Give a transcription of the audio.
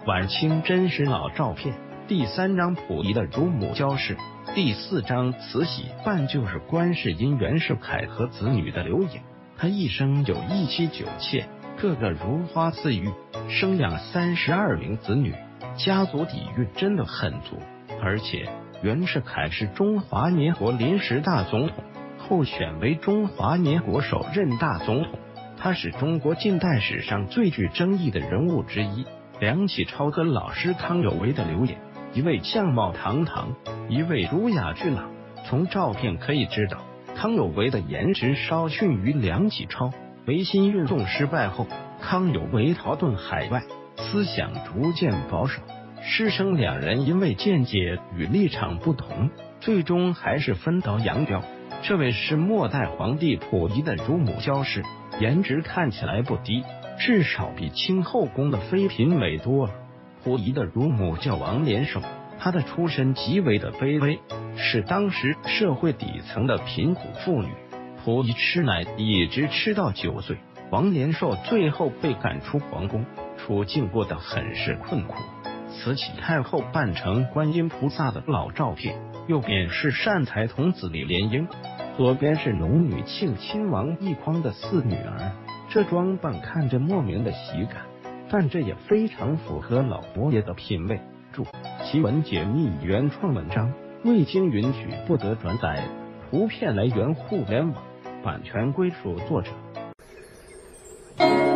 晚清真实老照片第3章溥仪的乳母焦氏，第4章慈禧办就是观世音袁世凯和子女的留影。他一生有一妻9妾，个个如花似玉，生养32名子女，家族底蕴真的很足。而且袁世凯是中华民国临时大总统，候选为中华民国首任大总统。他是中国近代史上最具争议的人物之一。梁启超和老师康有为的留影，一位相貌堂堂，一位儒雅俊朗。从照片可以知道，康有为的颜值稍逊于梁启超。维新运动失败后，康有为逃遁海外，思想逐渐保守。师生2人因为见解与立场不同，最终还是分道扬镳。这位是末代皇帝溥仪的乳母焦氏，颜值看起来不低，至少比清后宫的妃嫔美多了。溥仪的乳母叫王连寿，她的出身极为的卑微，是当时社会底层的贫苦妇女。溥仪吃奶一直吃到9岁，王连寿最后被赶出皇宫，处境过得很是困苦。慈禧太后扮成观音菩萨的老照片，右边是善财童子李莲英，左边是龙女庆亲王奕匡的4女儿。这装扮看着莫名的喜感，但这也非常符合老佛爷的品味。注：奇文解密原创文章，未经允许不得转载，图片来源互联网，版权归属作者。